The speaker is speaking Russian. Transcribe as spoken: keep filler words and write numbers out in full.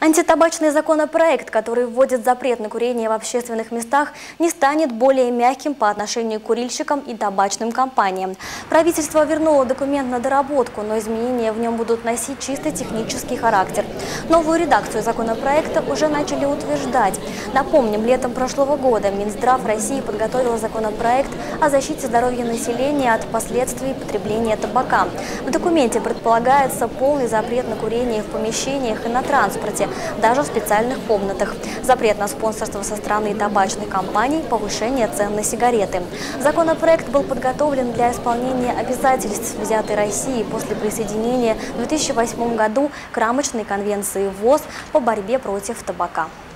Антитабачный законопроект, который вводит запрет на курение в общественных местах, не станет более мягким по отношению к курильщикам и табачным компаниям. Правительство вернуло документ на доработку, но изменения в нем будут носить чисто технический характер. Новую редакцию законопроекта уже начали утверждать. Напомним, летом прошлого года Минздрав России подготовил законопроект о защите здоровья населения от последствий потребления табака. В документе предполагается полный запрет на курение в помещениях и на транспорте, даже в специальных комнатах. Запрет на спонсорство со стороны табачных компаний, повышение цен на сигареты. Законопроект был подготовлен для исполнения обязательств, взятой Россией после присоединения в две тысячи восьмом году к рамочной конвенции ВОЗ по борьбе против табака.